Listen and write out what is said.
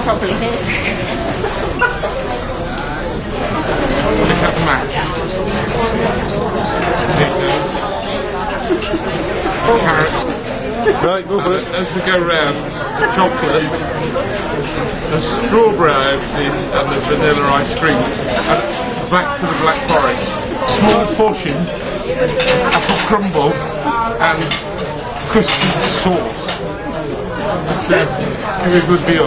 probably is. Check out the match. Carrots. Right, go for it. As we go round, chocolate, the strawberry this and the vanilla ice cream. And back to the Black Forest. Small portion, apple crumble and custard sauce. Just give you a good deal.